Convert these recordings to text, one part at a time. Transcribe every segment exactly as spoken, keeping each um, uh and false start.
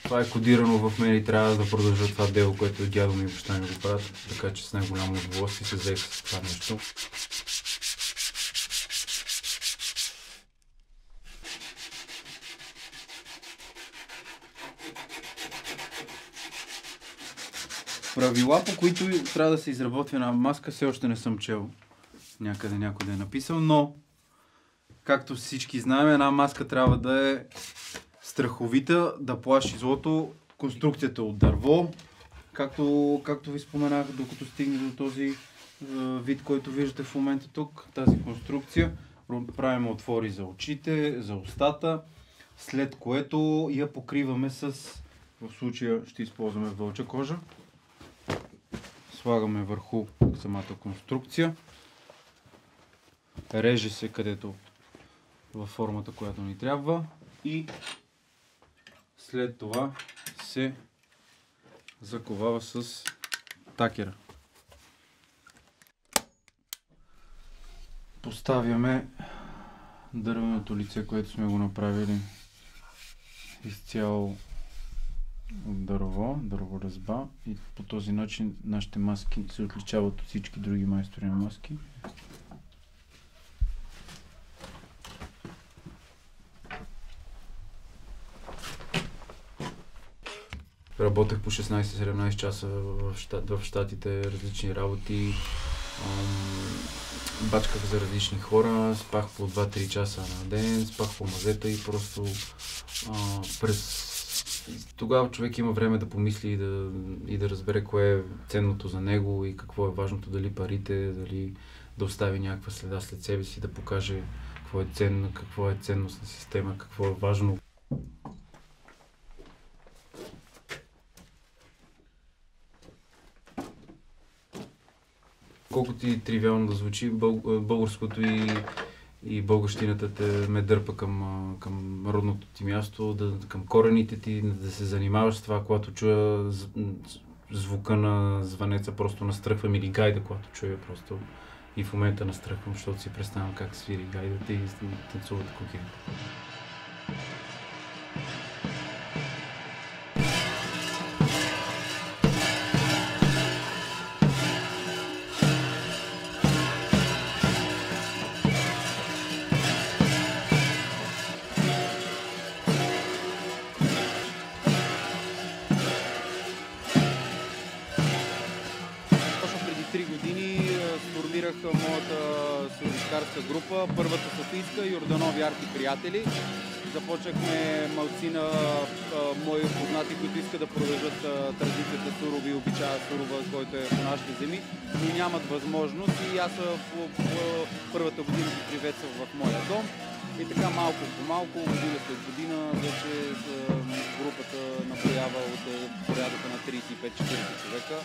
Това е кодирано в мен и трябва да продължа това дело, което дядо ми и баща ми го правят, така че с най-голямо удоволствие се взех с това нещо. Правила, по които трябва да се изработи една маска, все още не съм чел. Някъде някой да е написал, но както всички знаем, една маска трябва да е страховита, да плаши злото. Конструкцията от дърво, както, както ви споменах, докато стигне до този е, вид, който виждате в момента тук, тази конструкция. Правим отвори за очите, за устата, след което я покриваме с, в случая ще използваме вълча кожа. Слагаме върху самата конструкция. Реже се където във формата, която ни трябва и след това се заковава с такера. Поставяме дървеното лице, което сме го направили изцяло от дърво, дърворезба, и по този начин нашите маски се отличават от всички други майстори на маски. Работех по шестнайсет-седемнайсет часа в, щат, в щатите, различни работи. Бачках за различни хора, спах по два-три часа на ден, спах по мазета и просто а, през... Тогава човек има време да помисли и да, и да разбере кое е ценното за него и какво е важното, дали парите, дали да остави някаква следа след себе си, да покаже какво е ценно, какво е ценностна система, какво е важно. Колкото и тривиално да звучи, бъл, българското и, и българщината те ме дърпа към, към родното ти място, да, към корените ти, да се занимаваш с това, когато чуя звука на звънеца, просто настръхвам, или гайда, когато чуя, просто и в момента настръхвам, защото си представям как свири гайдата и танцуват кукери. Сформирах моята сурдичкарска група, първата софийска Yordanov арти приятели. Започнахме малцина мои познати, които искат да продължат традицията сурови и обичаят сурова, който е по нашите земи, но нямат възможност, и аз по, по първата година ги приветствах в моя дом. И така малко по малко, година след година, вече групата наброява от порядъка на трийсет и пет-четирийсет човека.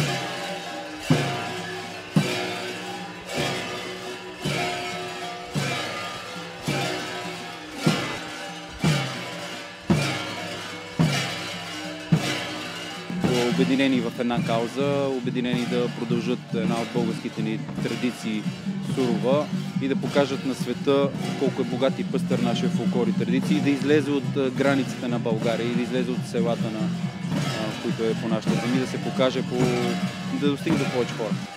Обединени в една кауза, обединени да продължат една от българските ни традиции сурова и да покажат на света колко е богат и пъстър нашия фолклор и традиции, и да излезе от границите на България и да излезе от селата, на, които е по нашата земи, да се покаже, по, да достигне до повече хора.